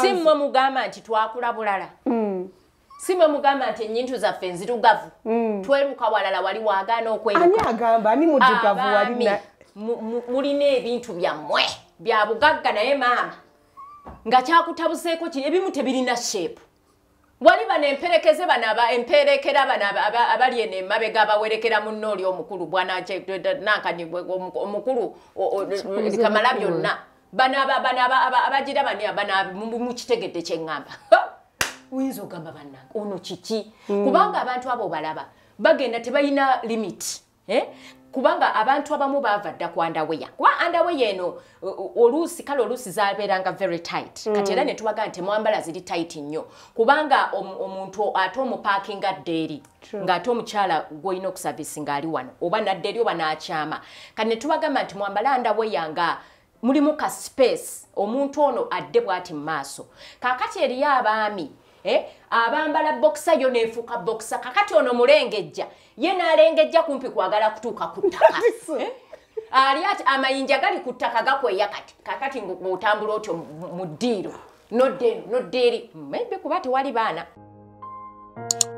Simwe mugamba nti twakula bulala. Simwe mugamba nti ennyintu zaffe nzirugavu. Tweruka walala wali waagaana okweruka. Ani agamba ani muddugavu wali na mulina ebintu byammwe bya bugagga naye maama nga kyakutabuseeko kiri ebimu tebirina shape. Wali bano emperekeze bano emperekera bano abali eno emabega abawerekera munno oli omukulu bwana nankani omukulu kamala byonna bano abagira bano mu kitegedde kyeŋŋamba. Uyinza ogamba bannange ono kiki kubanga abantu abo balaba bagenda tebalina limit kubanga abantu abamu bava dda ku underwear kuba underwear eno oluusi zabeeranga very tight kati era ne tubaga nti mwambala ziri tight nnyo kubanga omuntu ate omupaakinga ddeeri ng'ate omukyala gw'olina okusavisi ng'ali wano oba naddeeri oba n'akyama kati ne tubagamba nti mwambala underwear nga mulimu ka space omuntu ono adde bw'ati mu maaso kaakati eriyo abaami abambala boxer yo nefuuka boxer kakati ono mulengejja ye n'alengejja kumpi kwagala kutuuka ku ttaka ali ati amayinja gali ku ttaka gakweya kakati ng'otambula otyo mu ddiiro noddeeri maybe kuba tewali baana